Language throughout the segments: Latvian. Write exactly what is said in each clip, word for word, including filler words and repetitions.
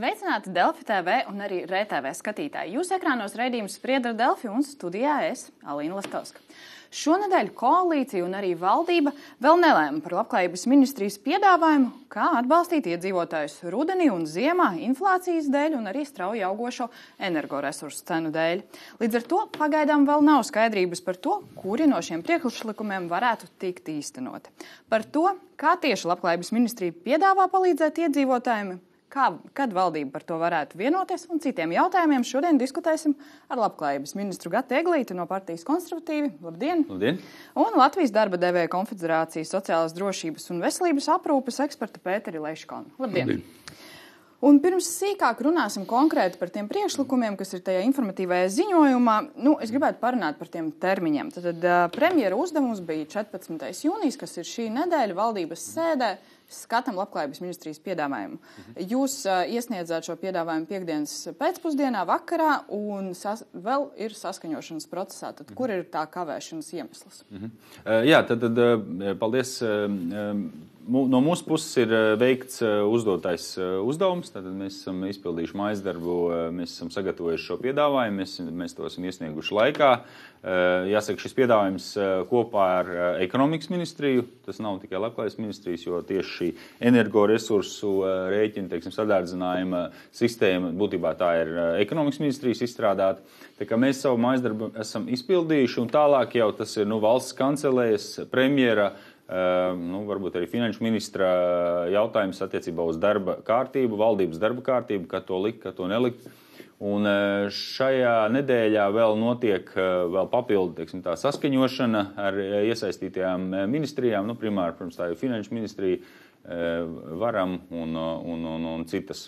Sveicināti Delfi T V un arī R T V skatītāji. Jūs ekrānos raidījums Spriedra Delfi un studijā es, Alīna Lastovska. Šonedēļ koalīcija un arī valdība vēl nelēma par Labklājības ministrijas piedāvājumu, kā atbalstīt iedzīvotājus rudenī un ziemā inflācijas dēļ un arī strauji augošo energoresursu cenu dēļ. Līdz ar to pagaidām vēl nav skaidrības par to, kuri no šiem priekšlikumiem varētu tikt īstenoti. Par to, kā tieši Labklājības ministrija piedāvā palīdzēt iedzīvotājiem, Kā, kad valdība par to varētu vienoties un citiem jautājumiem šodien diskutēsim ar Labklājības ministru Gatu Eglīti no partijas Konservatīvi. Labdien! Labdien! Un Latvijas darba devēja konfederācijas sociālās drošības un veselības aprūpes ekspertu Pēteri Leiškanu. Labdien! Labdien! Un pirms sīkāk runāsim konkrēti par tiem priekšlikumiem, kas ir tajā informatīvajā ziņojumā, nu, es gribētu parunāt par tiem termiņiem. Tad uh, premjera uzdevums bija četrpadsmitais jūnijas, kas ir šī nedēļa valdības sēdē. Skatām Labklājības ministrijas piedāvājumu. Jūs uh, iesniedzāt šo piedāvājumu piekdienas pēcpusdienā, vakarā, un sas, vēl ir saskaņošanas procesā. Tad mm-hmm. kur ir tā kavēšanas iemesls? Mm-hmm. Uh, jā, tad, tad uh, paldies. Uh, No mūsu puses ir veikts uzdotais uzdevums, tad mēs esam izpildījuši mājas darbu, mēs esam sagatavojuši šo piedāvājumu, mēs, mēs to esam iesnieguši laikā. Jāsaka, šis piedāvājums kopā ar ekonomikas ministriju, tas nav tikai Labklājības ministrijas, jo tieši šī energoresursu rēķina, teiksim, sadārdzinājuma sistēma, būtībā tā ir ekonomikas ministrijas izstrādāta. Tā kā mēs savu mājas darbu esam izpildījuši, un tālāk jau tas ir nu, valsts kancelējas, premjera, Uh, nu, varbūt arī finanšu ministra jautājums attiecībā uz darba kārtību, valdības darba kārtību, kā to likt, kā to nelikt. Un uh, šajā nedēļā vēl notiek uh, vēl papildu, teiksim, tā saskaņošana ar iesaistītajām ministrijām, nu, primāri, protams, tā ir finanšu ministrija, uh, varam un, un, un, un citas.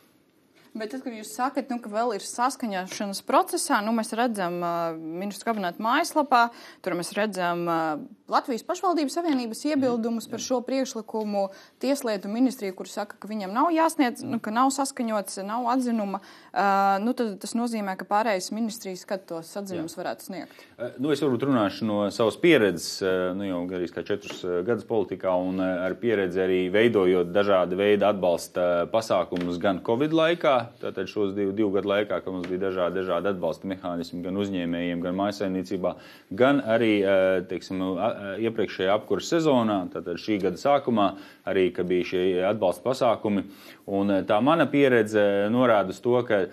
Bet tad, kad jūs sakat, nu, ka vēl ir saskaņošanas procesā, nu, mēs redzam uh, ministru kabineta mājaslapā, tur mēs redzam uh, Latvijas pašvaldības savienības iebildumus par šo priekšlikumu, tieslietu ministriju, kur saka, ka viņam nav jāsniedz, nu, ka nav saskaņots, nav atzinuma. Uh, nu, tad tas nozīmē, ka pārējais ministrijas, kad tos atzinumus varētu sniegt. Uh, nu, es varbūt runāšu no savas pieredzes, uh, nu, jau arī kā četrus uh, gadus politikā un uh, ar pieredzi arī veidojot dažāda veida atbalsta pasākumus gan Covid laikā. Tātad šos divu, divu gadu laikā, kad mums bija dažādi, dažādi atbalsta mehānismi gan uzņēmējiem, gan mājsaimniecībā, gan arī, teiksim, iepriekšējā apkuras sezonā, tātad šī gada sākumā, arī, ka bija šie atbalsta pasākumi. Un tā mana pieredze norāda uz to, ka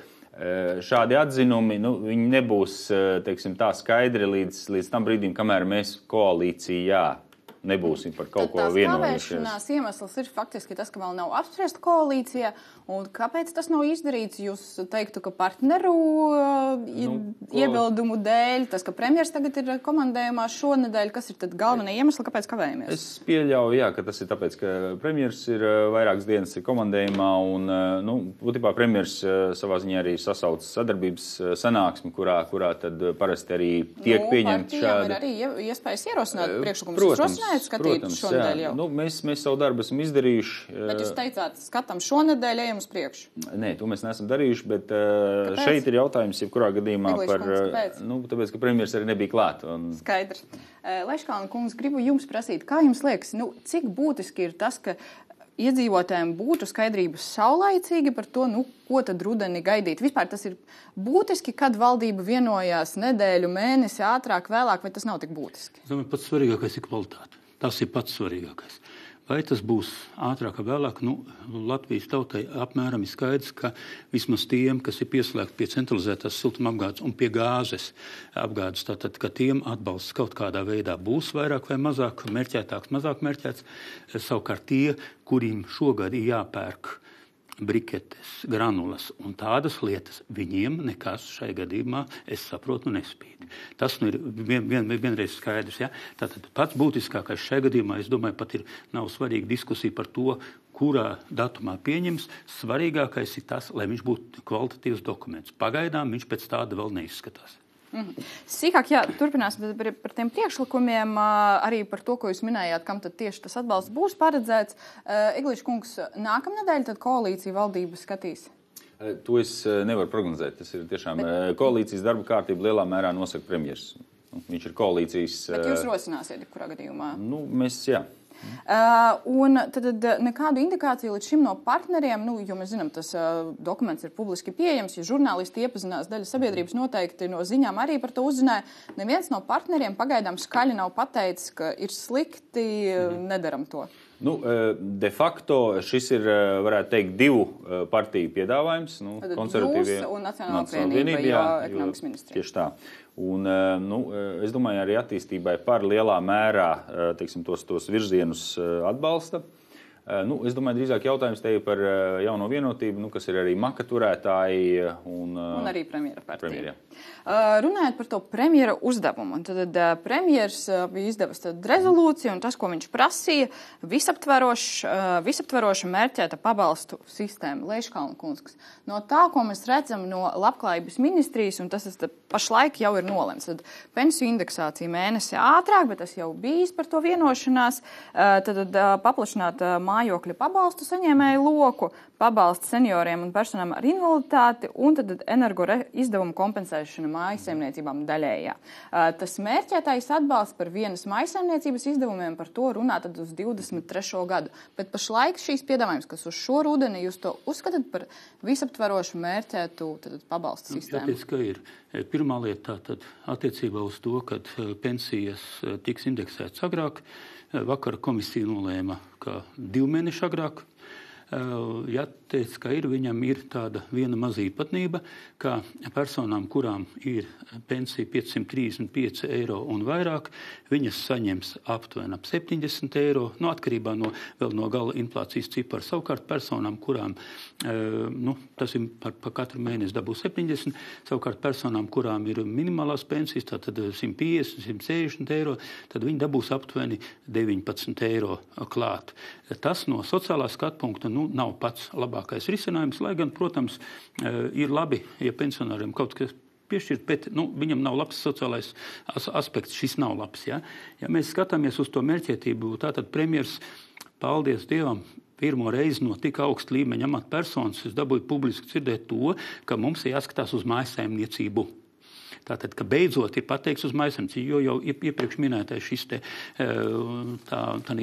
šādi atzinumi, nu, viņi nebūs, teiksim, tā skaidri līdz, līdz tam brīdim, kamēr mēs koalīcijā nebūsim par kaut ko vienojušies. Tad tās kavēšanās iemesls ir faktiski tas, ka vēl nav apspriesta koalīcija, un kāpēc tas nav izdarīts? Jūs teiktu, ka partneru nu, iebildumu dēļ, tas, ka premjers tagad ir komandējumā šonedēļ, kas ir tad galvenie iemesli, kāpēc kavējamies? Es pieļauju, jā, ka tas ir tāpēc, ka premjers ir vairākas dienas ir komandējumā, un, nu, būtībā premjers savā ziņā arī sasauc sadarbības sanāksmi, kurā, kurā tad parasti arī tiek nu, pieņemt šādi. Ir arī iespējas ierosināt priekšlikumus. Protams, šonedēļ jau. Nu, mēs, mēs savu darbu esam izdarījuši. Bet jūs teicāt, skatam šonedēļ, ejam uz priekšu. Nē, to mēs neesam darījuši, bet kāpēc? Šeit ir jautājums, jebkurā gadījumā Eglīši par, kungs, nu, tāpēc, ka premjers arī nebija klāt. Un... Skaidrs. Leiškāna kungs, gribu jums prasīt, kā jums liekas, nu, cik būtiski ir tas, ka iedzīvotājiem būtu skaidrības saulaicīgi par to, nu, ko tad rudeni gaidīt. Vispār tas ir būtiski, kad valdība vienojās nedēļu, mēnesi, ātrāk, vēlāk, vai tas nav tik būtiski? Es domāju, pats svarīgākais ir kvalitāte. Tas ir pats svarīgākais. Vai tas būs ātrāk vai vēlāk? Nu, Latvijas tautai apmēram ir skaidrs, ka vismaz tiem, kas ir pieslēgti pie centralizētās siltumapgādes un pie gāzes apgādes, tātad, ka tiem atbalsts kaut kādā veidā būs vairāk vai mazāk, mērķētāks, mazāk mērķēts. Savukārt tie, kuriem šogad ir jāpērk briketes, granulas un tādas lietas, viņiem nekas šai gadījumā, es saprotu, nespīd. Tas nu ir vien, vien, vienreiz skaidrs. Ja? Tātad pats būtiskākais šai gadījumā, es domāju, pat ir nav svarīga diskusija par to, kurā datumā pieņems. Svarīgākais ir tas, lai viņš būtu kvalitatīvs dokuments. Pagaidām viņš pēc tāda vēl neizskatās. Mm-hmm. Sīkāk, jā, turpināsim par, par tiem priekšlikumiem, arī par to, ko jūs minējāt, kam tad tieši tas atbalsts būs paredzēts. Eglīši kungs, nākamnedēļ tad koalīcija valdība skatīs? To es nevaru prognozēt. Tas ir tiešām Bet... koalīcijas darba kārtība lielā mērā nosaka premjers. Viņš ir koalīcijas... Bet jūs rosināsiet, kurā gadījumā? Nu, mēs, jā. Uh, un tad nekādu indikāciju līdz šim no partneriem, nu, jo mēs zinām, tas uh, dokuments ir publiski pieejams, ja žurnālisti iepazinās, daļa sabiedrības noteikti no ziņām arī par to uzzināja. Neviens no partneriem pagaidām skaļi nav pateicis, ka ir slikti, mm. nedaram to. Nu, de facto šis ir, varētu teikt, divu partiju piedāvājums. Nu, konservatīvie un Nacionālā apvienība, jo ekonomikas ministrija. Tieši tā. Un, nu, es domāju, arī attīstībai par lielā mērā, teiksim, tos, tos virzienus atbalsta. Nu, es domāju, drīzāk jautājums te ir par jauno vienotību, nu, kas ir arī maka turētāji un, un arī premjera partija. Premjera. Uh, runājot par to premjera uzdevumu, un tad uh, premjers uh, bija izdevis tad rezolūciju, un tas, ko viņš prasīja, visaptveroša, uh, visaptveroša mērķēta pabalstu sistēma. Leiškalna kungs. No tā, ko mēs redzam no labklājības ministrijas, un tas tad, pašlaik jau ir nolemts, tad pensiju indeksācija mēnesi ātrāk, bet tas jau bijis par to vienošanās, uh, tad uh, paplašināt uh, mājokļa pabalstu saņēmēju loku, pabalstu senioriem un personām ar invaliditāti un tad energo izdevumu kompensēšana mājasemniecībām daļējā. Tas mērķētais atbalsts par vienas mājasemniecības izdevumiem par to runā tad uz divdesmit trešo gadu. Bet pašlaik šīs piedāvājums, kas uz šo rudeni, jūs to uzskatāt par visaptverošu mērķētu tad pabalstu sistēmu? Jāpēc, ka ir. Pirmā lieta tātad attiecībā uz to, kad pensijas tiks indeksētas agrāk. Vakar komisija nolēma, ka divu mēnešu agrāk. Jāteic, ka ir, viņam ir tāda viena maza īpatnība, ka personām, kurām ir pensija piecsimt trīsdesmit pieci eiro un vairāk, viņas saņems aptuveni ap septiņdesmit eiro, no atkarībā no, vēl no gala inflācijas cipara. Savukārt personām, kurām, nu, tas ir par, par katru mēnesi dabū septiņdesmit, savukārt personām, kurām ir minimālās pensijas, tātad simt piecdesmit, simt sešdesmit eiro, tad viņi dabūs aptuveni deviņpadsmit eiro klāt. Tas no sociālā skatpunkta, nu, nav pats labākais risinājums, lai gan, protams, ir labi, ja pensionāriem kaut kas piešķirt, bet nu, viņam nav labs sociālais as aspekts, šis nav labs. Ja? Ja mēs skatāmies uz to mērķētību, tātad premjers, paldies Dievam, pirmo reizi no tik augsta līmeņa amatpersonas, es dabūju publiski dzirdēt to, ka mums ir jāskatās uz mājsaimniecību. Tātad, ka beidzot ir pateikts uz maisaimniecību, jo jau iepriekš minētais šis te tā, tā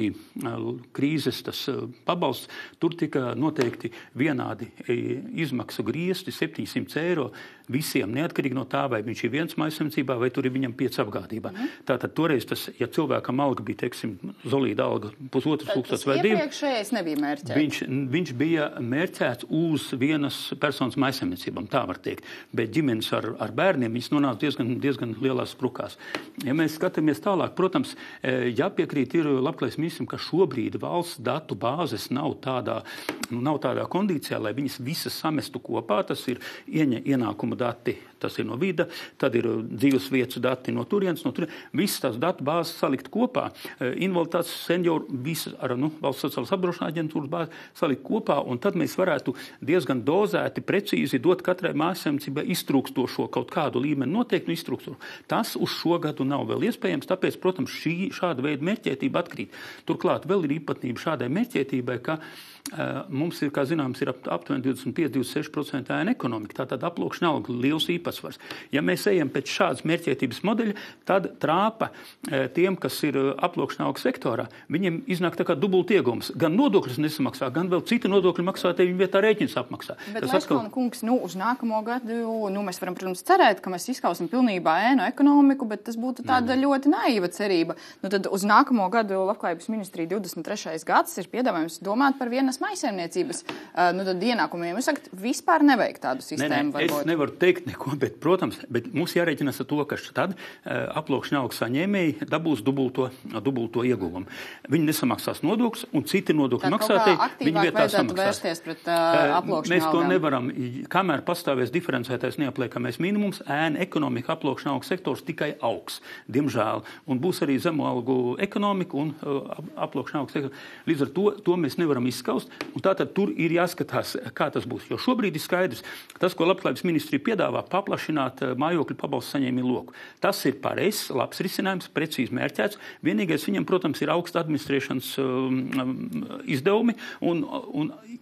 krīzes tas pabalsts, tur tika noteikti vienādi izmaksu griezti septiņsimt eiro visiem, neatkarīgi no tā, vai viņš ir viens maisaimniecībā, vai tur ir viņam pieci apgādībā. Mm. Tātad toreiz tas, ja cilvēkam alga bija, teiksim, zolīda alga pusotras tūkstotis vai divi. Iepriekšējais nebija mērķēts. Viņš, viņš bija mērķēts uz vienas personas maisaimniecībām, tā var teikt. Bet ģimenes ar, ar bērniem, viņas nonāca diezgan, diezgan lielās sprukās. Ja mēs skatāmies tālāk, protams, jāpiekrīt ir labklājības ministram, ka šobrīd valsts datu bāzes nav tādā, nu, nav tādā kondīcijā, lai viņas visas samestu kopā. Tas ir ieņa, ienākuma dati, tas ir no vida, tad ir dzīves vietas dati no turienes, no turienes. Visas tās datu bāzes salikt kopā. Invaliditātes senioru, visas ar nu, valsts sociālās apdrošināšanas aģentūras bāzi salikt kopā, un tad mēs varētu diezgan dozēti, precīzi dot katrai mājsaimniecībai iztrūkstošo kaut kādu līmeni noteikti iztrūkstošo. Tas uz šo gadu nav vēl iespējams, tāpēc, protams, šī šāda veida mērķētība atkrīt. Turklāt vēl ir īpatnība šādai mērķētībai, ka uh, mums ir, kā zināms, ir ap, aptuveni divdesmit pieci līdz divdesmit seši procenti ēna ekonomika, tātad aploksņa alga liels īpatsvars. Ja mēs ejam pēc šādas mērķētības modeļa, tad trāpa uh, tiem, kas ir uh, aploksņa alga sektorā, viņiem iznāk tā kā dubult iegums. Gan nodokļus nesamaksā, gan vēl citi nodokļu maksātāji viņa vietā rēķins apmaksā. Bet, Leiškalna atkal... kungs, nu, uz nākamo gadu, nu, mēs varam, protams, cerēt, ka mēs izskausim pilnībā ēnu ekonomiku, bet tas būtu tāda Nē. ļoti naiva cerība. Nu, tad uz nākamo gadu labklājības ministrija divdesmit trešais gads ir piedāvājums domāt par vienas maisaimniecības uh, nu, tad ienākumiem. Jūs sakat, vispār nevajag tādu sistēmu. Nē, nē, es nevaru teikt neko, bet, protams, bet mums jārēķinās ar to, ka tad uh, aploksņa alga saņēmēji dabūs dubulto, dubulto ieguvumu. Viņi nesamaksās nodokļus, un citi nodokļu maksātāji viņi vietā samaksās. Pret, uh, aploksņa Mēs to algām. nevaram, kamēr pastāvēs diferencētais neapliekamais minimums, ēna ekonomika aploksņa alga sektors tikai augs, diemžēl, un būs arī zemu algu ekonomika un uh, aploksņa alga sektors. Līdz ar to, to mēs nevaram izskaust, un tātad tur ir jāskatās, kā tas būs. Jo šobrīd ir skaidrs, tas, ko labklājības ministrija piedāvā, paplašināt uh, mājokļu pabalstu saņēmēju loku. Tas ir pareizs, labs risinājums, precīzi mērķēts. Vienīgais viņam, protams, ir augsta administrēšanas um, izdevumi, un, un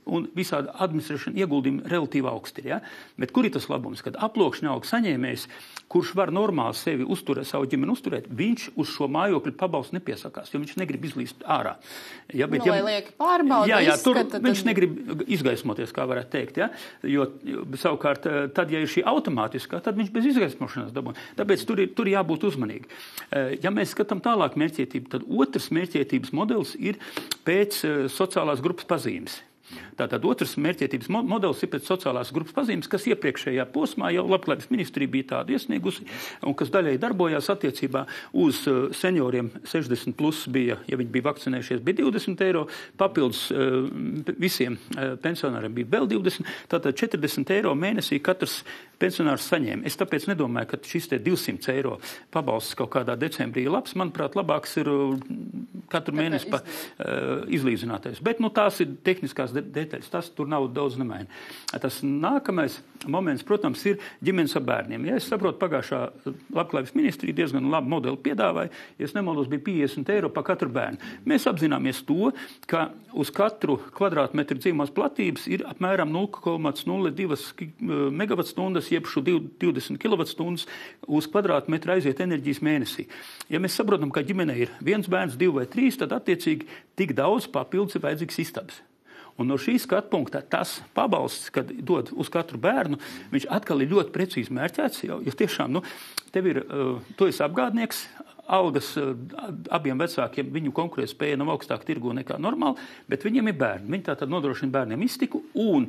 un visādi administrēšana ieguldījumi relatīvi augsti ir. Ja? Bet kur ir tas labums, kad aploksņa auga saņēmējs, kurš var normāli sevi uzturēt, savu ģimeni uzturēt, viņš uz šo mājokļu pabalstu nepiesakās, jo viņš negrib izlīst ārā. Ja, bet, nu, ja, lai lieki pārbauda, jā, jā, tur izskata, viņš tad... negrib izgaismoties, kā varētu teikt. Ja? Jo, jo savukārt, tad, ja ir šī automātiskā, tad viņš bez izgaismošanās dabūna. Tāpēc tur ir, tur jābūt uzmanīgi. Ja mēs skatām tālāk mērķietību, tad otrs mērķietības modelis ir pēc sociālās grupas pazīmes. Tātad otrs mērķietības modelis ir pēc sociālās grupas pazīmes, kas iepriekšējā posmā jau Labklājības ministrija bija tādu iesniegusi un kas daļai darbojās attiecībā uz senioriem sešdesmit plus bija, ja viņi bija vakcinējušies, bija divdesmit eiro, papildus visiem pensionāriem bija vēl divdesmit, tātad četrdesmit eiro mēnesī katrs pensionārs saņēma. Es tāpēc nedomāju, ka šis te divsimt eiro pabalsts kaut kādā decembrī ir labs. Manuprāt, labāks ir katru mēnesi pa, izlīdzinātais. Bet nu, tās ir tehniskās detaļas, tas tur nav daudz nemaina. Tas nākamais moments, protams, ir ģimenes ar bērniem. Ja es saprotu, pagājušā Labklājības ministrija diezgan labu modeli piedāvāja, ja es nemaldos, bija piecdesmit eiro pa katru bērnu. Mēs apzināmies to, ka uz katru kvadrātmetru dzīvumās platības ir apmēram nulle komma nulle divi megavatstundas, jeb šo divdesmit kilovatstundas uz kvadrātmetru aiziet enerģijas mēnesī. Ja mēs saprotam, ka ģimenei ir viens bērns, divi vai trīs, tad attiecīgi tik daudz papildus ir vajadzīgs istabas. Un no šī skatu punkta tas pabalsts, kad dod uz katru bērnu, viņš atkal ir ļoti precīzi mērķēts, jo, jo tiešām, nu, tev ir, uh, tu esi apgādnieks, algas uh, abiem vecākiem, viņu konkurētspēja nav augstāka tirgu nekā normāli, bet viņiem ir bērni. Viņi tātad nodrošina bērniem iztiku un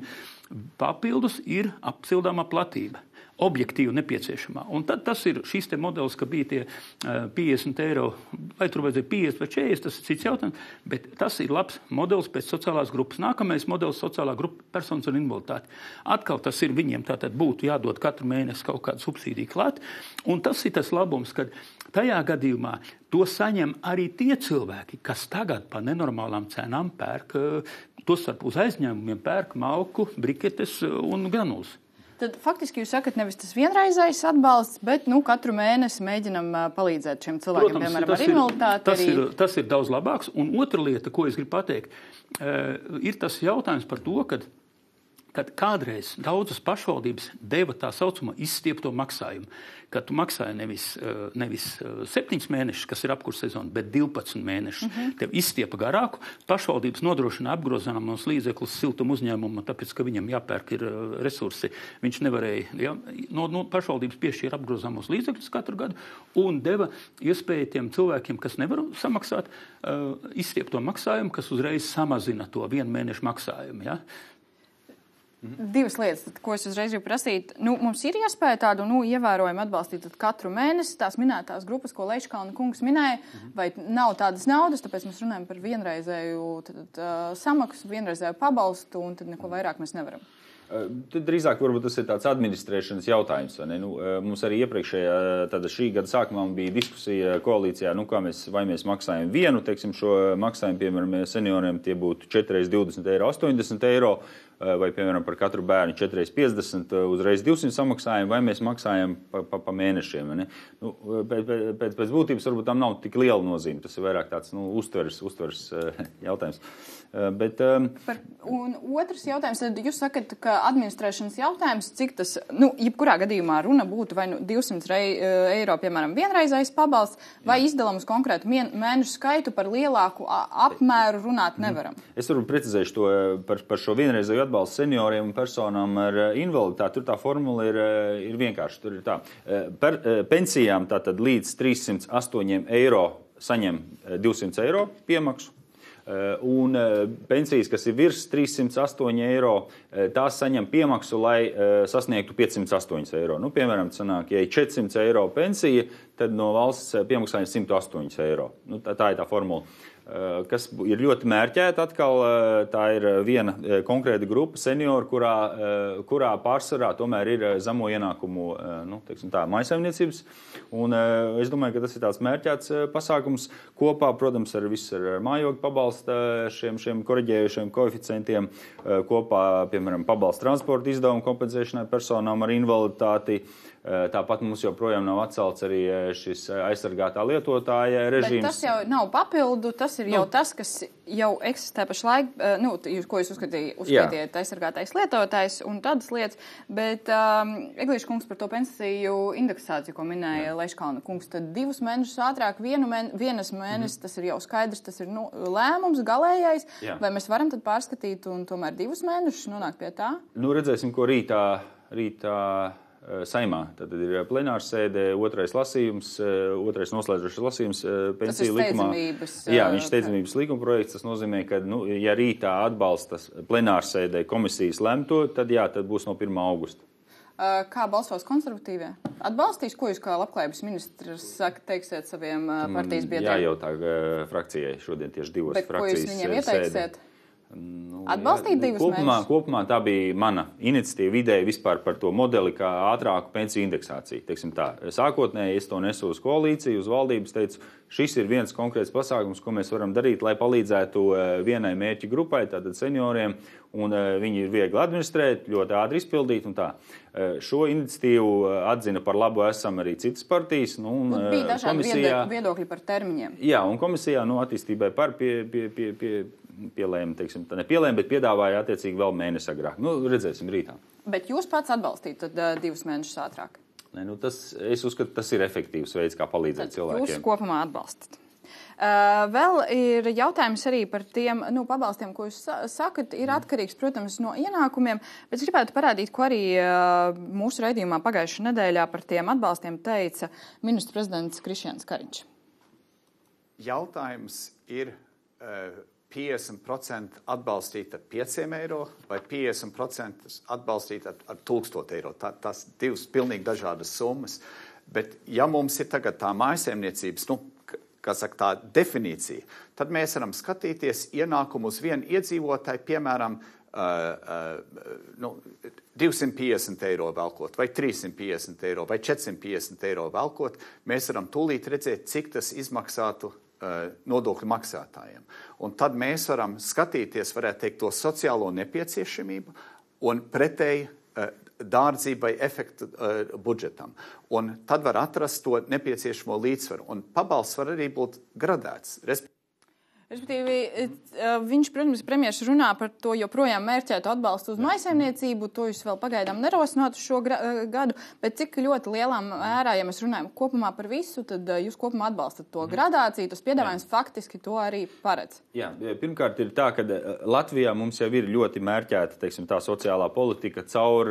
papildus ir apsildāmā platība. Objektīvi nepieciešamā. Un tad tas ir šīs te modelis, ka bija tie uh, piecdesmit eiro, vai tur vajadzēja piecdesmit vai četrdesmit, tas ir cits jautājums, bet tas ir labs modelis pēc sociālās grupas. Nākamais modelis sociālā grupa personas ar invaliditāti. Atkal tas ir viņiem tātad būtu jādod katru mēnesi kaut kādu subsīdiju klāt, un tas ir tas labums, kad tajā gadījumā to saņem arī tie cilvēki, kas tagad pa nenormālām cenām pērk, tos starp uz aizņēmumiem pērk malku, briketes un granulas. Tad faktiski jūs sakat nevis tas vienreizais atbalsts, bet nu, katru mēnesi mēģinam uh, palīdzēt šiem cilvēkiem, Protams, piemēram, ar invaliditāti. Tas, arī... ir, tas ir daudz labāks. Un otra lieta, ko es gribu pateikt, uh, ir tas jautājums par to, kad, kad kādreiz daudzas pašvaldības deva tā saucamo izstiepto maksājumu. Kad tu maksāji nevis, nevis septiņus mēnešus, kas ir apkurs sezona, bet divpadsmit mēnešus. Mm-hmm. Tev izstiepa garāku, pašvaldības nodrošina apgrozāmos līdzekļus siltumu uzņēmumu, tāpēc, ka viņam jāpērk ir resursi. Viņš nevarēja, ja, no, no pašvaldības piešķīra apgrozāmos līdzekļus katru gadu un deva iespēju tiem cilvēkiem, kas nevar samaksāt, uh, izstiepto maksājumu, kas uzreiz samazina to vienu mēnešu maksājumu. Ja? Divas lietas, ko es uzreiz gribu prasīt. Nu, mums ir iespēja tādu nu, ievērojumu atbalstīt katru mēnesi, tās minētās grupas, ko Leiškalna kungs minēja, mm-hmm. vai nav tādas naudas, tāpēc mēs runājam par vienreizēju tad, uh, samaksu, vienreizēju pabalstu, un tad neko vairāk mēs nevaram. Tad drīzāk varbūt tas ir tāds administrēšanas jautājums. Vai ne? Nu, mums arī iepriekšējā, tāda šī gada sākumā bija diskusija koalīcijā, nu, kā mēs, vai mēs maksājam vienu, teiksim, šo maksājumu, piemēram, senioriem tie būtu četri reiz divdesmit eiro, astoņdesmit eiro, vai, piemēram, par katru bērnu četri reiz piecdesmit, uzreiz divsimt samaksājam, vai mēs maksājam pa, pa, pa mēnešiem. Ne? Nu, pēc, pēc, pēc būtības varbūt tam nav tik liela nozīme, tas ir vairāk tāds nu, uztvers, uztvers jautājums. Bet, Par, un otrs jautājums, tad jūs sakat, ka administrēšanas jautājums, cik tas, nu, jebkurā gadījumā runa būtu vai nu divsimt rei, eiro, piemēram, vienreizais pabalsts, vai izdalām uz konkrētu mēnešu skaitu par lielāku apmēru runāt nevaram? Es varu precizēšu to par, par šo vienreizēju atbalstu senioriem un personām ar invaliditāti. Tur tā formula ir, ir vienkārši. Tur ir tā. Par pensijām tātad līdz trīssimt astoņi eiro saņem divsimt eiro piemaksu. Un pensijas, kas ir virs trīssimt astoņi eiro, tās saņem piemaksu, lai sasniegtu piecsimt astoņi eiro. Nu, piemēram, sanāk, ja ir četrsimt eiro pensija, tad no valsts piemaksājums simt astoņi eiro. Nu, tā, tā ir tā formula. Kas ir ļoti mērķēta atkal, tā ir viena konkrēta grupa senioru, kurā, kurā pārsvarā tomēr ir zemo ienākumu, nu, teiksim tā, mājsaimniecības. Un es domāju, ka tas ir tāds mērķēts pasākums kopā, protams, ar visu ar mājokļu pabalsta šiem, šiem koriģējušiem koeficientiem, kopā, piemēram, pabalsta transporta izdevumu kompensēšanai personām ar invaliditāti. Tāpat mums joprojām nav atcelts arī šis aizsargātā lietotāja režīms. Bet tas jau nav papildu, tas tas ir jau nu, tas, kas jau eksistē pašlaik, nu, ko jūs uzskatījāt aizsargātais lietotājs un tādas lietas, bet um, Eglīša kungs par to pensiju indeksāciju, ko minēja Leiškalna kungs, tad divus mēnešus ātrāk, vienu mēne, vienas mēnesis, mm. tas ir jau skaidrs, tas ir nu, lēmums galējais, Jā. vai mēs varam tad pārskatīt un tomēr divus mēnešus nonākt pie tā? Nu, redzēsim, ko rītā, rītā Saimā. Tad ir plenārsēdē, otrais lasījums, otrais noslēdzošais lasījums pensiju likumā. Jā, viņš steidzamības likuma projekts. Tas nozīmē, ka, nu, ja rītā atbalstas plenārsēdē komisijas lemto, tad jā, tad būs no pirmā augusta. Kā balsos konservatīvie? Atbalstīs, ko jūs kā labklājības ministrs saka, teiksiet saviem partijas biedriem? Jā, jautā frakcijai šodien tieši divos Bet frakcijas sēdē. Bet ko jūs viņiem ieteiksiet? Nu, Atbalstīt divus kopumā, mēnešus? Kopumā tā bija mana iniciatīva ideja vispār par to modeli, kā ātrāku pensiju indeksāciju. Teiksim tā, sākotnēji es to nesu uz koalīciju, uz valdības, teicu, šis ir viens konkrēts pasākums, ko mēs varam darīt, lai palīdzētu vienai mērķa grupai, tātad senioriem, un viņi ir viegli administrēt, ļoti ātri izpildīt un tā. Šo iniciatīvu atzina par labu esam arī citas partijas. Nu, un, un bija dažādi komisijā, viedokļi par termiņiem. Jā, un komisijā nu, attīstībai par pie, pie, pie, pie pielēma, teiksim, tā nepielēma, bet piedāvāja attiecīgi vēl mēnesi agrāk. Nu, redzēsim rītā. Bet jūs pats atbalstītu tad uh, divus mēnešus ātrāk? Nē, nu tas, es uzskatu, tas ir efektīvs veids, kā palīdzēt tad cilvēkiem. Jūs kopumā atbalstat. Uh, vēl ir jautājums arī par tiem nu, pabalstiem, ko jūs sakat, ir atkarīgs, protams, no ienākumiem, bet es gribētu parādīt, ko arī uh, mūsu raidījumā pagājušajā nedēļā par tiem atbalstiem teica ministru prezidents Krišjāns Kariņš. Jautājums ir uh, piecdesmit procenti atbalstīt ar pieciem eiro vai piecdesmit procenti atbalstīt ar, ar tūkstot eiro. Tā, tās divas pilnīgi dažādas summas. Bet ja mums ir tagad tā mājsaimniecības, nu, kā saka, tā definīcija, tad mēs varam skatīties ienākumu uz vienu iedzīvotāju, piemēram, uh, uh, nu, divsimt piecdesmit eiro velkot, vai trīssimt piecdesmit eiro, vai četrsimt piecdesmit eiro velkot. Mēs varam tūlīt redzēt, cik tas izmaksātu nodokļu maksātājiem. Un tad mēs varam skatīties, varētu teikt, to sociālo nepieciešamību un pretēji dārdzību vai efektu uh, budžetam. Un tad var atrast to nepieciešamo līdzsvaru. Un pabalsts var arī būt gradēts. Resp- Respektīvi, viņš, protams, premjers runā par to joprojām mērķētu atbalstu uz maisaimniecību, to jūs vēl pagaidām nerosinātu šo gadu, bet cik ļoti lielā mērā, ja mēs runājam kopumā par visu, tad jūs kopumā atbalstat to gradāciju, tas piedāvājums Jā. faktiski to arī paredz. Jā, pirmkārt ir tā, ka Latvijā mums jau ir ļoti mērķēta, teiksim, tā sociālā politika caur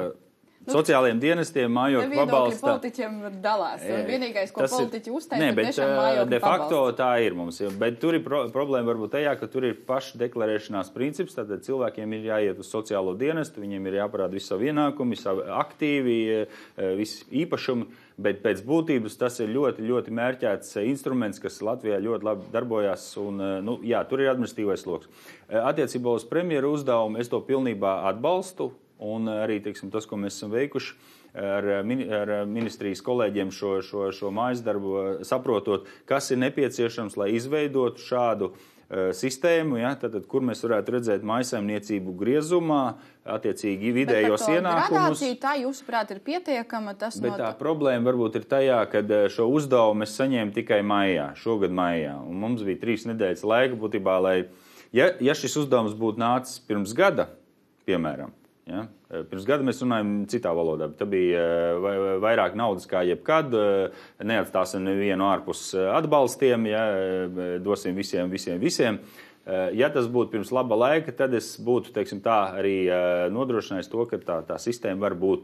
Nu, sociālajiem dienestiem mājokļu pabalsta. Politiķiem dalās. Un vienīgais, ko politiķi uzteica, ir tiešām mājokļu de facto pabalsts. Tā ir mums. Bet tur ir pro, problēma varbūt tajā, ka tur ir pašdeklarēšanās princips. Tātad cilvēkiem ir jāiet uz sociālo dienestu, viņiem ir jāparāda visu savu ienākumu, savu aktīvi, visi īpašumi. Bet pēc būtības tas ir ļoti, ļoti mērķēts instruments, kas Latvijā ļoti labi darbojās. Un, nu, jā, tur ir administratīvais sloks. Attiecībā uz premjeru uzdevumu es to pilnībā atbalstu. Un arī teiksim, tas, ko mēs esam veikuši ar, ar ministrijas kolēģiem šo, šo, šo mājas darbu, saprotot, kas ir nepieciešams, lai izveidotu šādu uh, sistēmu, ja, tad, kur mēs varētu redzēt mājsaimniecību griezumā, attiecīgi vidējos ienākumus. Gradācija tā, jūsuprāt, ir pietiekama? Tas Bet no... tā problēma varbūt ir tajā, ka šo uzdevumu es saņēmu tikai maijā, šogad maijā. Un mums bija trīs nedēļas laika būtībā, lai, ja, ja šis uzdevums būtu nācis pirms gada, piemēram, Ja? Pirms gada mēs runājam citā valodā, bet tā bija vairāk naudas kā jebkad, neatstāsim nevienu ārpus atbalstiem, ja? Dosim visiem, visiem, visiem. Ja tas būtu pirms laba laika, tad es būtu, teiksim tā, arī nodrošinājis to, ka tā, tā sistēma var būt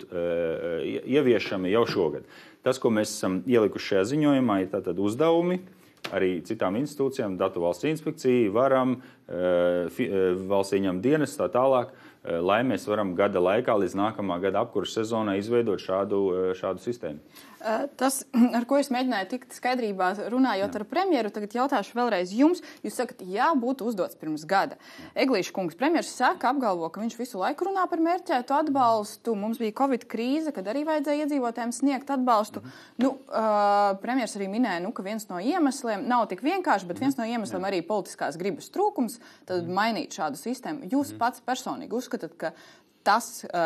ieviešama jau šogad. Tas, ko mēs esam ielikuši šajā ziņojumā, ir tātad uzdevumi arī citām institūcijām, Datu valsts inspekcija, varam, valsts ieņem dienas, tā tālāk, lai mēs varam gada laikā līdz nākamā gada apkurses sezonai izveidot šādu, šādu sistēmu. Tas, ar ko es mēģināju tikt skaidrībā runājot Jā. ar premjeru, tagad jautāšu vēlreiz jums. Jūs sakat, jā, būtu uzdots pirms gada. Eglīša kungs, premjers saka, apgalvo, ka viņš visu laiku runā par mērķētu atbalstu. Mums bija Covid krīze, kad arī vajadzēja iedzīvotājiem sniegt atbalstu. Mm-hmm. Nu, uh, premjers arī minēja, nu, ka viens no iemesliem nav tik vienkārši, bet viens no iemesliem Jā. arī politiskās gribas trūkums, tad mm-hmm. mainīt šādu sistēmu. Jūs mm-hmm. pats personīgi uzskatāt, ka tas,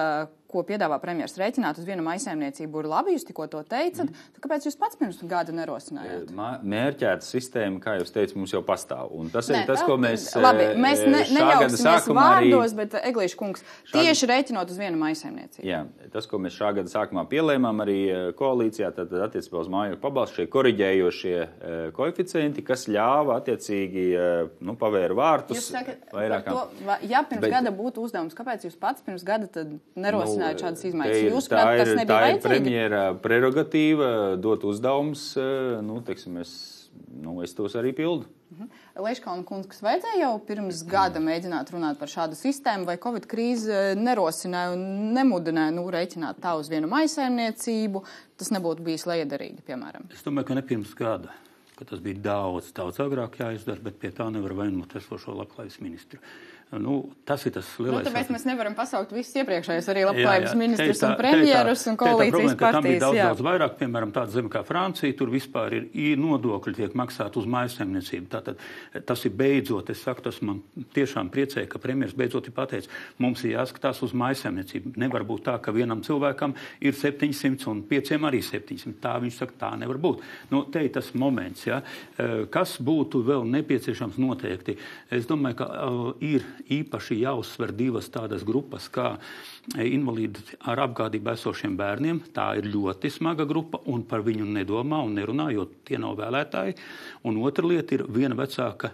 ko piedāvā premjers rēķināt uz vienu maisaimniecību, ir labi, jūs tikko to teicat, mm. tad kāpēc jūs pats pirms gada nerosinājāt? Mērķēta sistēma, kā jūs teicat, mums jau pastāv. Un tas ir Nē, tas, ko mēs labi, mēs ne, nejauksimies vārdos, arī... bet Eglīša kungs, šā... tieši rēķinot uz vienu maisaimniecību. Jā, tas, ko mēs šā gada sākumā pielēmām arī koalīcijā, tad attiecībā uz mājokļu pabalstu šie koriģējošie koeficienti, kas ļāva attiecīgi, nu, pavēra vārtus. Jūs sakat, vairākām... to, ja pirms bet... gada būtu uzdevums, kāpēc jūs pats pirms gada tad nerosinājāt nu, šādas izmaiņas? Jūs, tā prāt, ir, tas nebija tā vajadzīgi? ir premjera prerogatīva dot uzdevums, nu, teiksim, es, nu, es tos arī pildu. Uh-huh. Leiškalna kundze, kas vajadzēja jau pirms gada mēģināt runāt par šādu sistēmu, vai Covid krīze nerosināja un nemudināja, nu, rēķināt tā uz vienu maisaimniecību, tas nebūtu bijis liederīgi, piemēram? Es domāju, ka ne pirms gada, ka tas bija daudz, daudz agrāk jāizdara, bet pie tā nevar vainot esošo labklājības ministru. Nu, tas ir tas lielais. Nu, tāpēc mēs nevaram pasaukt visus iepriekšējos arī labklājības ministrus un premjerus un koalīcijas partijas. Tam bija daudz, daudz vairāk, piemēram, tāda zeme kā Francija, tur vispār ir, ir nodokļi tiek maksāt uz mājasemniecību. Tātad tas ir beidzot, es saku, tas man tiešām priecē, ka premjers beidzot ir pateicis, mums ir jāskatās uz mājasemniecību. Nevar būt tā, ka vienam cilvēkam ir septiņsimt un pieciem arī septiņsimt. Tā viņš saka, tā nevar būt. Nu, te ir tas moments, ja. Kas būtu vēl nepieciešams noteikti? Es domāju, ka uh, ir īpaši jāuzsver divas tādas grupas, kā invalīdi ar apgādību esošiem bērniem. Tā ir ļoti smaga grupa un par viņu nedomā un nerunā, jo tie nav vēlētāji. Un otra lieta ir viena vecāka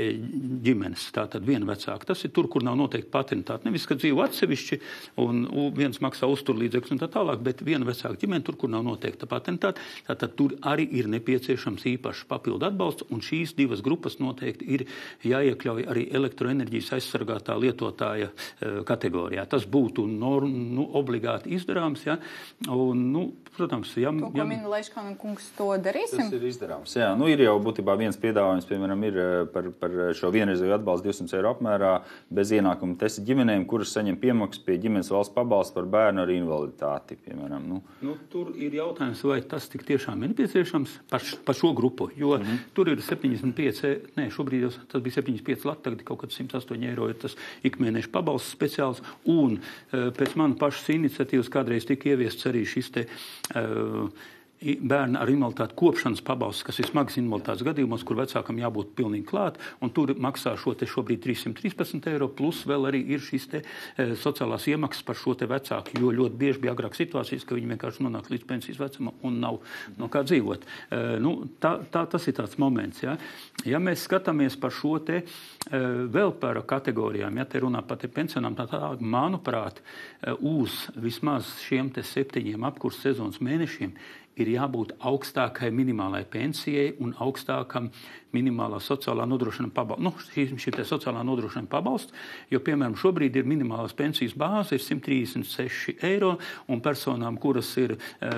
ģimenes. Tātad viena vecāka. Tas ir tur, kur nav noteikti patentāti. Nevis, ka dzīvo atsevišķi un viens maksā uzturlīdzekļus un tā tālāk, bet viena vecāka ģimene tur, kur nav noteikta patentāti. Tātad tur arī ir nepieciešams īpašs papildu atbalsts un šīs divas grupas noteikti ir jāiekļauj arī elektroenerģijas aizsargātā lietotāja kategorijā. Tas būtu norm, nu, obligāti izdarāms, ja, un, nu, protams, ja... To, ko ja, min Leiškalna kungs, to darīsim? Tas ir izdarāms, jā. Nu, ir jau būtībā viens piedāvājums, piemēram, ir par, par šo vienreizēju atbalstu divsimt eiro apmērā bez ienākuma testa ģimenēm, kuras saņem piemaksas pie ģimenes valsts pabalsta par bērnu ar invaliditāti, piemēram. Nu. Nu, tur ir jautājums, vai tas tik tiešām ir nepieciešams par, par šo grupu, jo mm-hmm. tur ir septiņdesmit pieci, nē, šobrīd jau tas bija septiņdesmit pieci lati, tagad kaut kad simt astoņi eiro ir tas ikmēneša pabalsts speciāls, un pēc manas pašas iniciatīvas kādreiz tika ieviests arī šis te uh, bērni ar invaliditāti kopšanas pabalsts, kas ir smagas invaliditātes gadījumos, kur vecākam jābūt pilnīgi klāt, un tur maksā šo te šobrīd trīssimt trīspadsmit eiro, plus vēl arī ir šis te e, sociālās iemaksas par šo te vecāku, jo ļoti bieži bija agrāk situācijas, ka viņi vienkārši nonāk līdz pensijas vecumam un nav no kā dzīvot. E, nu, tā, tā, tas ir tāds moments, ja. Ja mēs skatāmies par šo te e, vēl par kategorijām, ja te runā par te pensionām, tā tā, manuprāt, e, uz vismaz šiem te septiņiem apkurs sezonas mēnešiem ir jābūt augstākai minimālai pensijai un augstākam minimālā sociālā nodrošinājuma pabalsts. Nu, šī, šī te sociālā nodrošinājuma pabalsts, jo, piemēram, šobrīd ir minimālās pensijas bāze, ir simt trīsdesmit seši eiro, un personām, kuras ir e,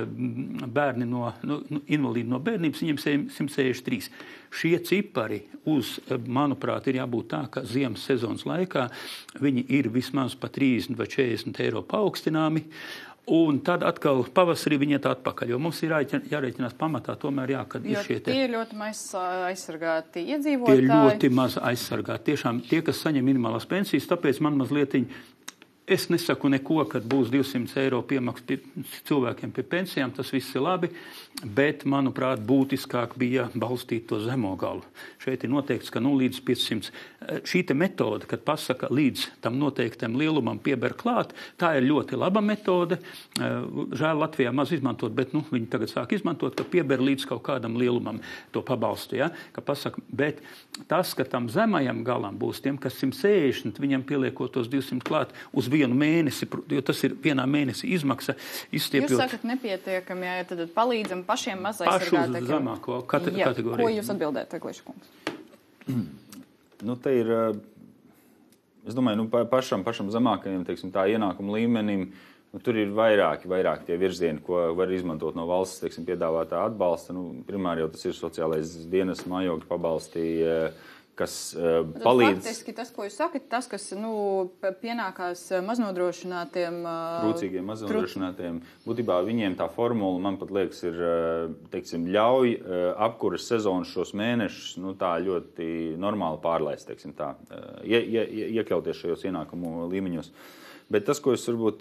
bērni no, no invalīdi no bērnības, viņiem simt sešdesmit trīs. Šie cipari uz, manuprāt, ir jābūt tā, ka ziemas sezonas laikā viņi ir vismaz pa trīsdesmit vai četrdesmit eiro paaugstināmi, un tad atkal pavasarī viņi iet atpakaļ, jo mums ir jārēķinās pamatā tomēr jā, kad jo ir šie te... tie ir ļoti maz aizsargāti iedzīvotāji. Tie ir ļoti maz aizsargāti. Tiešām tie, kas saņem minimālās pensijas, tāpēc man mazlietiņi, es nesaku neko, kad būs divsimt eiro piemaks pie cilvēkiem pie pensijām, tas viss ir labi, bet, manuprāt, būtiskāk bija balstīt to zemo galu. Šeit ir noteikts, ka nu līdz piecsimt. Šī te metode, kad pasaka līdz tam noteiktam lielumam pieber klāt, tā ir ļoti laba metode. Žēl Latvijā maz izmantot, bet nu, viņi tagad sāk izmantot, ka pieber līdz kaut kādam lielumam to pabalstu. Ja? Ka pasaka, bet tas, ka tam zemajam galam būs tiem, kas simt sešdesmit, viņam pieliekot tos divsimt klāt uz vienu mēnesi, jo tas ir vienā mēnesi izmaksa izstiepjot. Jūs sakat nepietiekami, ja tad palīdzam pašiem mazaizsargātākiem. Pašu zemāko kate- Jā, kategoriju. ko jūs atbildēt, Eglīša kungs? Nu, te ir, es domāju, nu, pašam, pašam zemākajam, teiksim, tā ienākuma līmenim, nu, tur ir vairāki, vairāki tie virzieni, ko var izmantot no valsts, teiksim, piedāvātā atbalsta. Nu, primāri jau tas ir sociālais dienas mājokļu pabalstī, kas uh, palīdz. Faktiski tas, ko jūs sakat, tas, kas nu, pienākās maznodrošinātiem, trūcīgiem maznodrošinātiem, būtībā viņiem tā formula, man pat liekas, ir, teiksim, ļauj apkuras sezonas šos mēnešus, nu, tā ļoti normāli pārlaist, teiksim, tā, ie, ie, iekļauties šajos ienākumu līmeņos. Bet tas, ko es varbūt,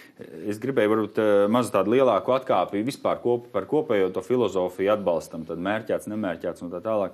es gribēju varbūt mazu tādu lielāku atkāpi vispār kop, par kopējo to filozofiju atbalstam, tad mērķēts, nemērķēts un tā tālāk.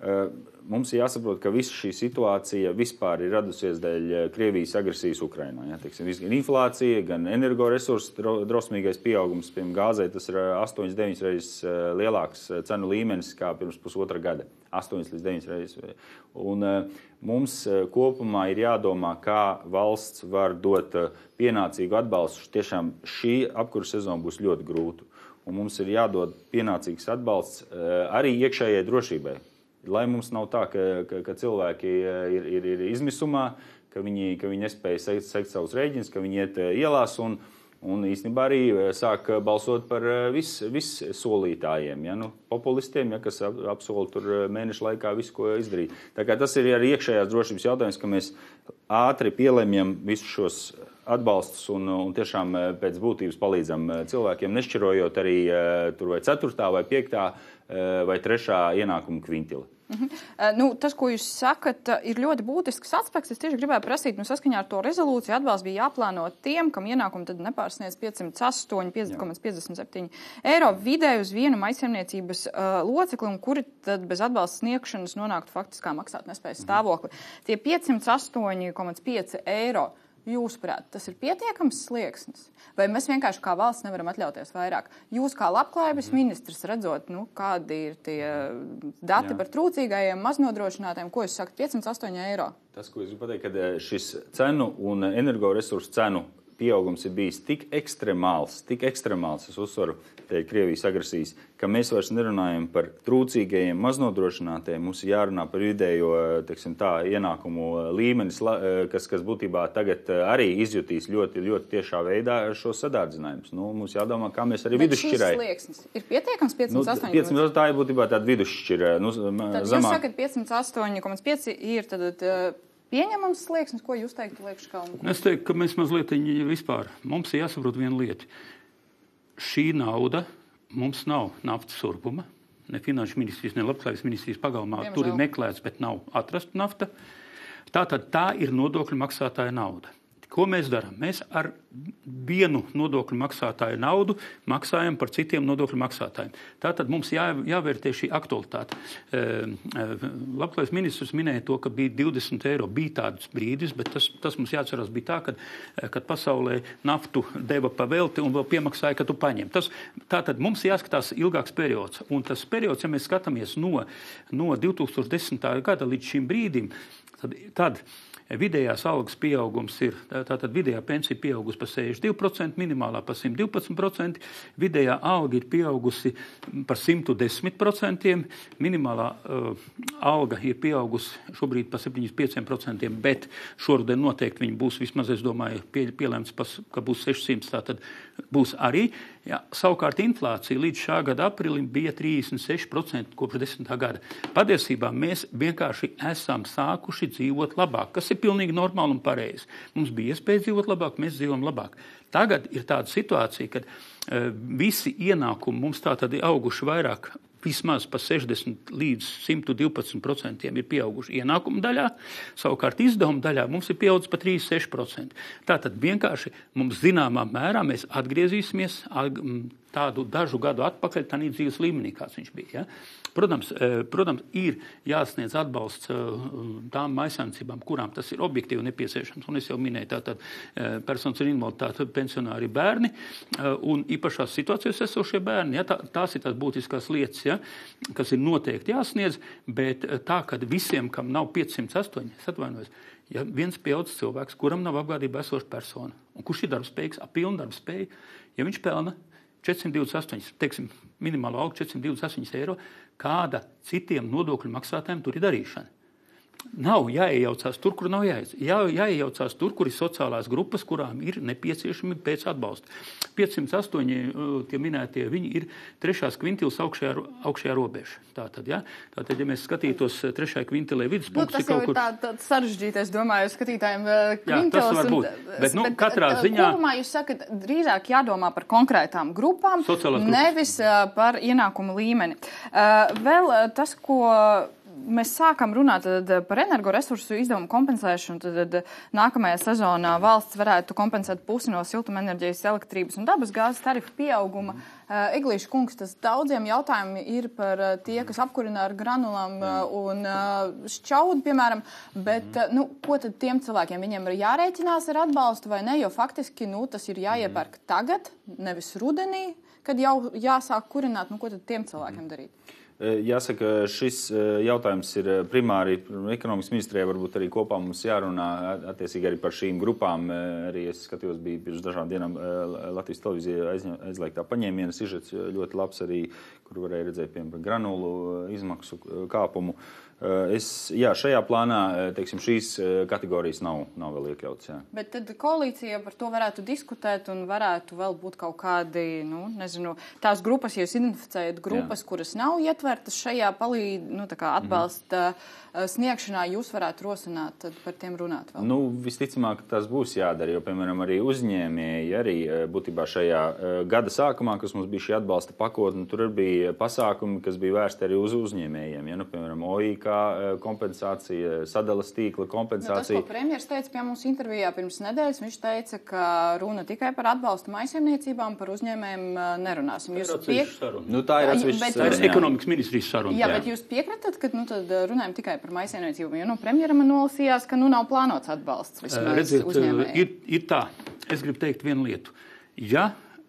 Mums ir jāsaprot, ka visa šī situācija vispār ir radusies dēļ Krievijas agresijas Ukrainā. Ja, teiksim, gan inflācija, gan energoresursu drosmīgais pieaugums, piemēram, gāzei, tas ir astoņas deviņas reizes lielāks cenu līmenis kā pirms pusotra gada. astoņas līdz deviņas reizes. Un mums kopumā ir jādomā, kā valsts var dot pienācīgu atbalstu. Tiešām šī apkura sezona būs ļoti grūta. Un mums ir jādod pienācīgs atbalsts arī iekšējai drošībai. Lai mums nav tā, ka, ka, ka cilvēki ir, ir, ir izmisumā, ka viņi, ka viņi nespēja sekt, sekt savus rēģinus, ka viņi iet ielās un, un īstenībā arī sāk balsot par vis, vis solītājiem, ja, nu, populistiem, ja, kas ap, apsola tur mēnešu laikā visu, ko izdarīt. Tā kā tas ir arī iekšējās drošības jautājums, ka mēs ātri pielēmjam visus šos atbalstus un, un tiešām pēc būtības palīdzam cilvēkiem, nešķirojot arī tur vai ceturtā vai piektā vai trešā ienākuma kvintila. Uh-huh. Uh, nu, tas, ko jūs sakat, ir ļoti būtisks aspekts. Es tieši gribēju prasīt, nu, saskaņā ar to rezolūciju atbalsts bija jāplāno tiem, kam ienākumi tad nepārsniedz piecsimt astoņi komats piecdesmit septiņi eiro vidēji uz vienu maisaimniecības uh, locekli, un kuri tad bez atbalsta sniegšanas nonāktu faktiskā maksātnespējas stāvokli. Tie piecsimt astoņi komats pieci eiro. Jūsuprāt, tas ir pietiekams slieksnis? Vai mēs vienkārši kā valsts nevaram atļauties vairāk? Jūs kā labklājības ministrs redzot, nu, kādi ir tie dati Jā. Par trūcīgajiem, maznodrošinātiem, ko jūs sakat, piecsimt astoņi eiro? Tas, ko es gribu pateikt, ka šis cenu un energoresursu cenu pieaugums ir bijis tik ekstremāls, tik ekstremāls, es uzsvaru, dēļ Krievijas agresijas, ka mēs vairs nerunājam par trūcīgajiem, maznodrošinātiem, mums ir jārunā par vidējo, teiksim tā, ienākumu līmenis, kas, kas būtībā tagad arī izjutīs ļoti, ļoti tiešā veidā šos sadārdzinājumus. Nu, mums jādomā, kā mēs arī vidusšķirai. Bet šis slieksnis ir pietiekams piecsimt astoņi? Nu, piecsimt astoņi tā ir būtībā tāda vidusšķira. Nu, tad zamāk. Jūs sakat piecsimt astoņi komats pieci ir tad pieņemams slieksnis, ko jūs teiktu, Liekškalni? Es teiktu, ka mēs mazliet vispār, mums ir jāsaprot viena lieta. Šī nauda mums nav naftas urbuma, ne finanšu ministrijas, ne labklājības ministrijas pagalmā. Diemžēl. Tur ir meklēts, bet nav atrasta nafta. Tātad tā ir nodokļu maksātāja nauda. Ko mēs darām? Mēs ar vienu nodokļu maksātāju naudu maksājam par citiem nodokļu maksātājiem. Tātad mums jā, jāvērtē šī aktualitāte. E, e, Labklājības ministrs minēja to, ka bija divdesmit eiro. Bija tāds brīdis, bet tas, tas mums jāatcerās bija tā, kad, kad pasaulē naftu deva pa velti un vēl piemaksāja, ka tu paņem. Tas, tātad mums jāskatās ilgāks periods. Un tas periods, ja mēs skatāmies no, no divi tūkstoši desmitā gada līdz šim brīdim, tad, tad vidējās algas pieaugums ir, tātad vidējā pensija pieaugusi par sešdesmit divi procenti, minimālā par simt divpadsmit procenti, vidējā alga ir pieaugusi par simt desmit procenti, minimālā uh, alga ir pieaugusi šobrīd par septiņdesmit pieciem procentiem, bet šoruden noteikti viņi būs vismaz, es domāju, pie, pielēmts, pas, ka būs sešsimt, tātad būs arī. Ja, savukārt inflācija līdz šā gada aprīlim bija trīsdesmit seši procenti kopš desmitā gada. Patiesībā mēs vienkārši esam sākuši dzīvot labāk, kas ir pilnīgi normāli un pareizi. Mums bija iespēja dzīvot labāk, mēs dzīvojam labāk. Tagad ir tāda situācija, kad uh, visi ienākumi mums tā tad ir auguši vairāk, vismaz pa sešdesmit līdz simt divpadsmit procentiem ir pieauguši ienākumu daļā, savukārt izdevumu daļā mums ir pieaudzis pa trīsdesmit seši procenti. Tātad vienkārši mums zināmā mērā mēs atgriezīsimies tādu dažu gadu atpakaļ tādā dzīves līmenī, kāds viņš bija. Ja? Protams, protams, ir jāsniedz atbalsts tām maisaimniecībām, kurām tas ir objektīvi nepieciešams. Un es jau minēju, tātad personas ar invaliditāti, pensionāri bērni un īpašās situācijās esošie bērni. Ja? Tā, tās ir tās būtiskās lietas, ja? Kas ir noteikti jāsniedz, bet tā, ka visiem, kam nav piecsimt astoņi, es atvainojos, ja viens pieaudzis cilvēks, kuram nav apgādībā esoša persona, un kurš ir darbspējīgs, ap pilnu darbspēju, ja viņš pelna četrsimt divdesmit astoņi, teiksim, minimālo algu četrsimt divdesmit astoņi eiro, kāda citiem nodokļu maksātājiem tur ir darīšana. Nav jāiejaucās tur, kur nav jāiejaucās. Jā, jāiejaucās tur, kur ir sociālās grupas, kurām ir nepieciešami pēc atbalsta. piecsimt astoņi tie minētie, viņi ir trešās kvintilas augšējā, augšējā robeža. Tātad, ja? Tātad, ja mēs skatītos trešajā kvintilē viduspunkts... Nu, tas jau ir kur... tā, tā sarežģīt, es domāju, skatītājiem kvintilas. Jā, tas var būt. Un, bet, nu, bet, katrā ziņā... Kopumā jūs sakat, drīzāk jādomā par konkrētām grupām, nevis par ienākumu līmeni. Vēl tas, ko... mēs sākam runāt tad, par energoresursu izdevumu kompensēšanu, tad, tad nākamajā sezonā valsts varētu kompensēt pusi no siltumenerģijas, elektrības un dabas gāzes tarifu pieauguma. Uh, Eglīša kungs, tas daudziem jautājumi ir par uh, tie, kas apkurina ar granulām uh, un uh, šķaudu, piemēram, bet uh, nu, ko tad tiem cilvēkiem? Viņiem ir jārēķinās ar atbalstu vai ne, jo faktiski nu, tas ir jāiepērk tagad, nevis rudenī, kad jau jāsāk kurināt, nu, ko tad tiem cilvēkiem darīt? Jāsaka, šis jautājums ir primāri ekonomikas ministrijai, varbūt arī kopā mums jārunā attiecīgi arī par šīm grupām. Arī es skatījos, bija pirms dažām dienām Latvijas televīzija aizliegtā paņēmiena sižets ļoti labs arī, kur varēja redzēt, piemēram, granulu izmaksu kāpumu. Es, jā, šajā plānā, teiksim, šīs kategorijas nav, nav vēl iekļauts, jā. Bet tad koalīcija par to varētu diskutēt un varētu vēl būt kaut kādi, nu, nezinu, tās grupas, ja jūs identificējat grupas, jā. Kuras nav ietvertas šajā palīd, nu, tā kā atbalsta mm-hmm. sniegšanā, jūs varētu rosināt, tad par tiem runāt vēl? Nu, visticamāk, tas būs jādara, jo, piemēram, arī uzņēmēji arī būtībā šajā gada sākumā, kas mums bija šī atbalsta pakotne, tur bija pasākumi, kas bija vērsti arī uz uzņēmējiem, ja, nu, piemēram, O I K kompensācija, sadalas tīkla kompensācija. Nu, tas, ko premjers teica pie mums intervijā pirms nedēļas, viņš teica, ka runa tikai par atbalstu maisaimniecībām, par uzņēmējiem nerunāsim. Jūs piek... Nu, tā ir atsevišķa saruna. Bet ekonomikas ministrijas saruna. Jā, jā, bet jūs piekratat, ka nu, tad runājam tikai par maisaimniecībām, jo nu, premjeram nolasījās, ka nu nav plānots atbalsts vismaz Redziet, uzņēmējiem. Ir, ir tā, es gribu teikt vienu lietu. Ja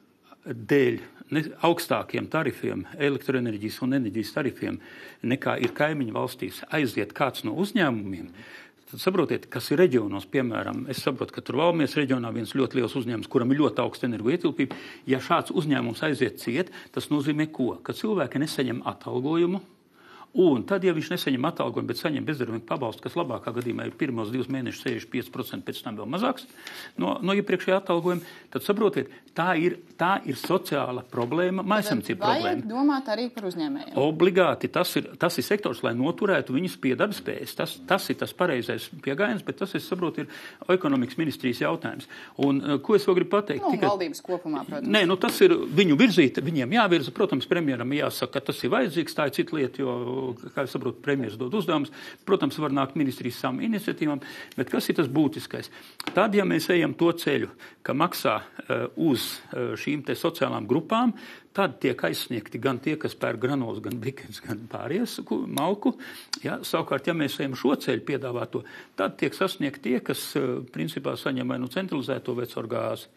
dēļ ne, augstākiem tarifiem, elektroenerģijas un enerģijas tarifiem, nekā ir kaimiņu valstīs aiziet kāds no uzņēmumiem, tad saprotiet, kas ir reģionos, piemēram, es saprotu, ka tur Valmies reģionā viens ļoti liels uzņēmums, kuram ir ļoti augsta energoietilpība. Ja šāds uzņēmums aiziet ciet, tas nozīmē ko? Ka cilvēki nesaņem atalgojumu. Un tad, ja viņš nesaņem atalgojumu, bet saņem bezdarbnieku pabalstu, kas labākā gadījumā ir pirmos divus mēnešus sešdesmit pieci procenti, pēc tam vēl mazāks no, no iepriekšējā atalgojuma, tad saprotiet, tā ir, tā ir sociāla problēma, maisaimniecība problēma. Vajag domāt arī par uzņēmējiem. Obligāti, tas ir, tas ir sektors, lai noturētu viņus pie darbspējas. Tas, tas ir tas pareizais pieejams, bet tas, es saprotu, ir ekonomikas ministrijas jautājums. Un ko es vēl gribu pateikt? Nu, Tikai... valdības kopumā, protams. Nē, nu tas ir viņu virzīta, viņiem jāvirza, protams, premjeram jāsaka, ka tas ir vajadzīgs, tā ir cita lieta, jo kā es saprotu, premjeras dod uzdevumus. Protams, var nākt ministrijas savām iniciatīvām, bet kas ir tas būtiskais? Tad, ja mēs ejam to ceļu, ka maksā uh, uz uh, šīm te sociālām grupām, tad tiek aizsniegti gan tie, kas pērk granulas, gan brikets, gan pārējais malku. Ja, savukārt, ja mēs ejam šo ceļu piedāvāto, tad tiek sasniegt tie, kas uh, principā saņem vai nu centralizēto vai caur gāzi.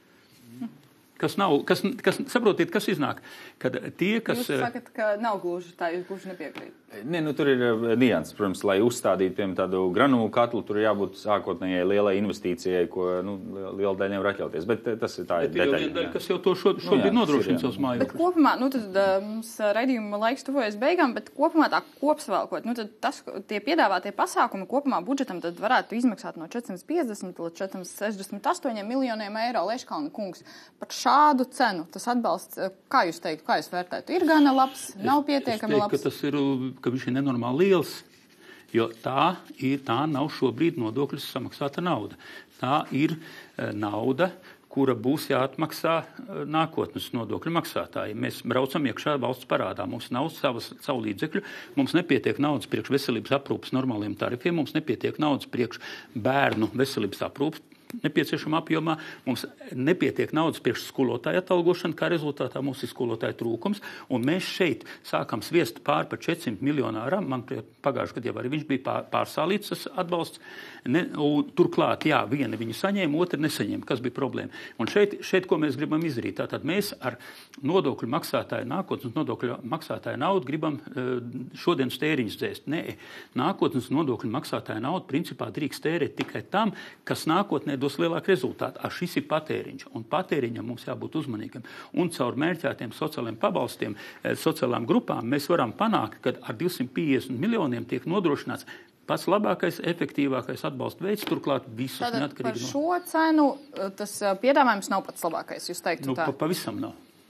Kas nav, kas, kas, saprotiet, kas iznāk, kad tie, kas... Jūs sakat, ka nav gluži tā, jūs gluži nepiekrīt. Nē, nu tur ir nianses, protams, lai uzstādītu, piemēram, tādu granulu katlu, tur jābūt sākotnējai lielai investīcijai, ko, nu, liela daļa nevar atļauties, bet tas ir tā ir detaļa. Bet ir daļa, kas jau to šo, šobrīd nu, nodrošina savus mājokļus. Bet kopumā, nu tad mums raidījuma laiks tuvojas beigām, bet kopumā tā kopsvalkot, nu tad tas, tie piedāvātie pasākumi kopumā budžetam tad varētu izmaksāt no četri simti piecdesmit līdz četri simti sešdesmit astoņiem miljoniem eiro. Leškalna kungs, par šādu cenu tas atbalsts, kā jūs teikt, kā jūs vērtētu, ir gana labs, nav pietiekami labs? Es teiktu, ka tas ir, ka viņš ir nenormāli liels, jo tā, ir, tā nav šobrīd nodokļu samaksāta nauda. Tā ir e, nauda, kura būs jāatmaksā e, nākotnes nodokļu maksātāji. Mēs braucam iekšā valsts parādā, mums nav savas, savu līdzekļu, mums nepietiek naudas priekš veselības aprūpas normāliem tarifiem, mums nepietiek naudas priekš bērnu veselības aprūpas nepieciešama apjomā, mums nepietiek naudas priekš skolotāju atalgošana, kā rezultātā mums ir skolotāju trūkums, un mēs šeit sākam sviest pār par četri simti miljonāram, man pagājuši gadu jau arī viņš bija pār, pārsālīts tas atbalsts, ne, un turklāt, jā, viena viņa saņēma, otra nesaņēma, kas bija problēma. Un šeit, šeit ko mēs gribam izdarīt, tātad mēs ar nodokļu maksātāju, nākotnes nodokļu maksātāju naudu gribam šodienas tēriņus dzēst. Nē, nākotnes nodokļu maksātāju naudu principā drīkst tērēt tikai tam, kas nākotnē dos lielāku rezultātu. A, šis ir patēriņš, un patēriņam mums jābūt uzmanīgam. Un caur mērķētiem sociālajiem pabalstiem, sociālām grupām mēs varam panākt, ka ar divsimt piecdesmit miljoniem tiek nodrošināts pats labākais, efektīvākais atbalsta veids, turklāt visus neatkarīgi no... Par šo cenu tas piedāvājums nav pats labākais, jūs teiktu nu, tā? Pa, pavisam nav.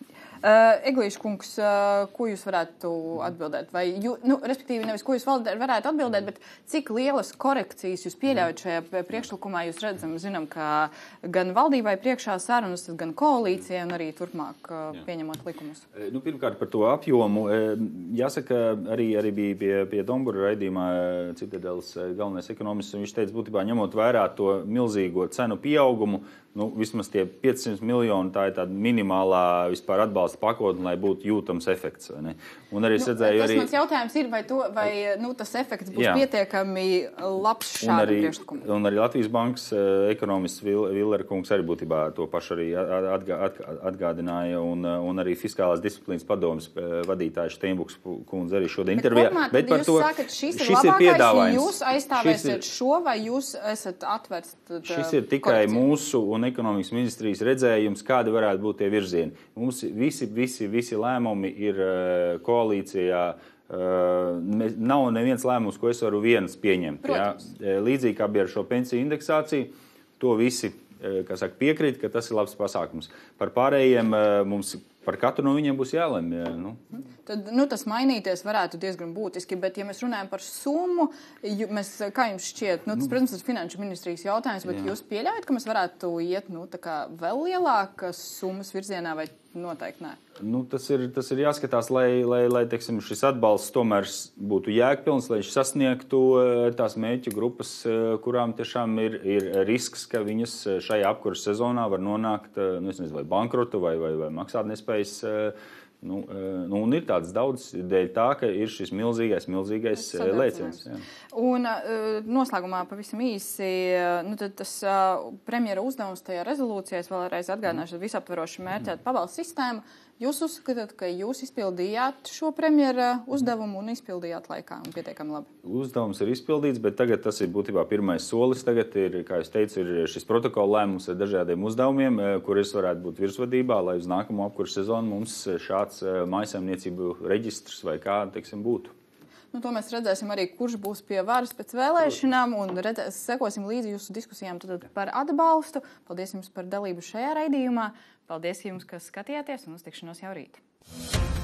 Uh, Eglīša kungs, uh, ko jūs varētu atbildēt? Vai jū, nu, respektīvi, nevis ko jūs varētu atbildēt, bet cik lielas korekcijas jūs pieļaujat šajā priekšlikumā? Jūs redzam, zinām, ka gan valdībai priekšā sarunas, gan koalīcija un arī turpmāk uh, pieņemot likumus. Nu, pirmkārt par to apjomu. Jāsaka, arī, arī bija pie, pie Dombura raidījumā Citadeles galvenais ekonomists, un viņš teica, būtībā ņemot vērā to milzīgo cenu pieaugumu, nu, vismaz tie piecsimt miljoni, tā ir tāda minimālā vispār atbalsta pakotne, lai būtu jūtams efekts. Vai ne? Un arī es redzēju, nu, tas arī... mans jautājums ir, vai, to, vai nu, tas efekts būs jā. pietiekami labs šādu priekšlikumu? Un arī Latvijas bankas ekonomists Villera kungs arī būtībā to pašu arī atgā, atgādināja, un, un arī fiskālās disciplīnas padomas vadītājs Steinbuks kundze arī šodien intervijā. Kopumā, bet par jūs to, sakat, šis ir šis labākais, ir un jūs aizstāvēsiet ir, šo, vai jūs esat atvērts? Šis ir tikai korekciju. Mūsu un ekonomikas ministrijas redzējums, kādi varētu būt tie virzieni. Mums visi, visi, visi lēmumi ir uh, koalīcijā. Uh, nav neviens lēmums, ko es varu viens pieņemt. Ja? Līdzīgi kā bija ar šo pensiju indeksāciju, to visi uh, kā saka, piekrīt, ka tas ir labs pasākums. Par pārējiem uh, mums par katru no viņiem būs jālemj. Ja, nu. Tad, nu, tas mainīties varētu diezgan būtiski, bet, ja mēs runājam par summu, mēs, kā jums šķiet, nu, tas, protams, tas finanšu ministrijas jautājums, bet jā. Jūs pieļaujat, ka mēs varētu iet, nu, tā kā vēl lielākas summas virzienā vai noteikti nē? Nu, tas ir, tas ir jāskatās, lai, lai, lai teiksim, šis atbalsts tomēr būtu jēgpilns, lai viņš sasniegtu tās mērķu grupas, kurām tiešām ir, ir risks, ka viņas šajā apkuras sezonā var nonākt, nu, es nezinu, vai bankrotu vai, vai, vai maksātnespējas. Nu, nu, un ir tāds daudz dēļ tā, ka ir šis milzīgais, milzīgais lēciens. Jā. Un noslēgumā pavisam īsi, nu, tad tas premjera uzdevums tajā rezolūcijā, es vēlreiz atgādināšu, visaptveroši mērķēt pabalstu sistēmu. Jūs uzskatāt, ka jūs izpildījāt šo premjera uzdevumu un izpildījāt laikā un pietiekami labi? Uzdevums ir izpildīts, bet tagad tas ir būtībā pirmais solis. Tagad ir, kā es teicu, ir šis protokola lēmums ar dažādiem uzdevumiem, kuris varētu būt virsvadībā, lai uz nākamo apkursu sezonu mums šāds mājsaimniecību reģistrs vai kā, teiksim, būtu. Nu, to mēs redzēsim arī, kurš būs pie varas pēc vēlēšanām un redzēs, sekosim līdzi jūsu diskusijām tad par atbalstu. Paldies jums par dalību šajā raidījumā. Paldies jums, kas skatījāties un uz tikšanos jau rīt.